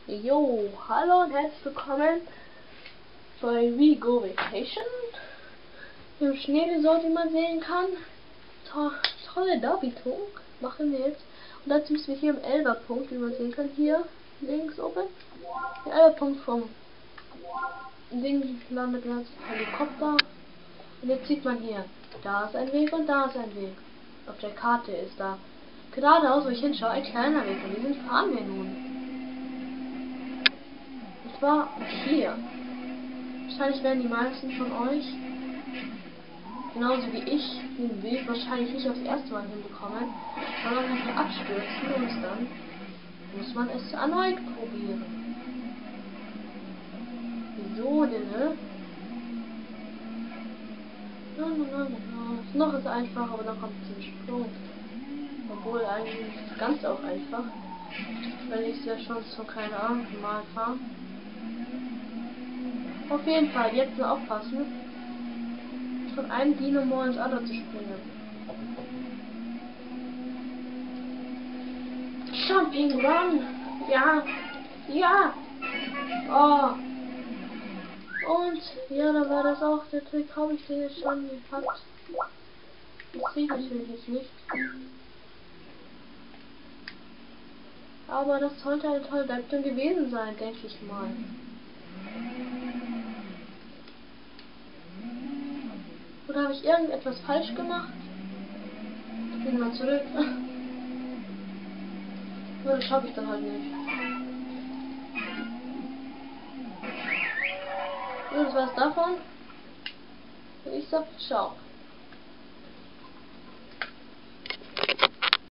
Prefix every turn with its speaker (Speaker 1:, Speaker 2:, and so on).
Speaker 1: Jo, hallo und herzlich willkommen bei We Go Vacation. Im Schneeresort, wie man sehen kann. Tolle Darbietung machen wir jetzt. Und dazu müssen wir hier im Elberpunkt, wie man sehen kann, hier links oben. Der Elberpunkt vom Ding landet das Helikopter. Und jetzt sieht man hier, da ist ein Weg und da ist ein Weg. Auf der Karte ist da geradeaus, wo ich hinschaue, ein kleiner Weg. Und diesen fahren wir nun. War hier. Wahrscheinlich werden die meisten von euch, genauso wie ich, den Weg wahrscheinlich nicht aufs erste Mal hinbekommen, sondern einfach abstürzen und dann muss man es erneut probieren. Wieso denn, ne? Noch ist einfach, aber dann kommt zum Sprung. Obwohl eigentlich ist es ganz auch einfach. Wenn ich es ja schon so, keine Ahnung, mal fahre. Auf jeden Fall, jetzt nur aufpassen, von einem Dynamo ins andere zu springen. Jumping Run! Ja! Ja! Oh! Und, ja, da war das auch der Trick. Habe ich den jetzt schon gepackt? Das sehe ich natürlich jetzt nicht. Aber das sollte eine tolle Leistung gewesen sein, denke ich mal. Oder habe ich irgendetwas falsch gemacht? Gehen wir mal zurück. Nur das schaffe ich dann halt nicht. So, das war's davon. Und ich sag ciao.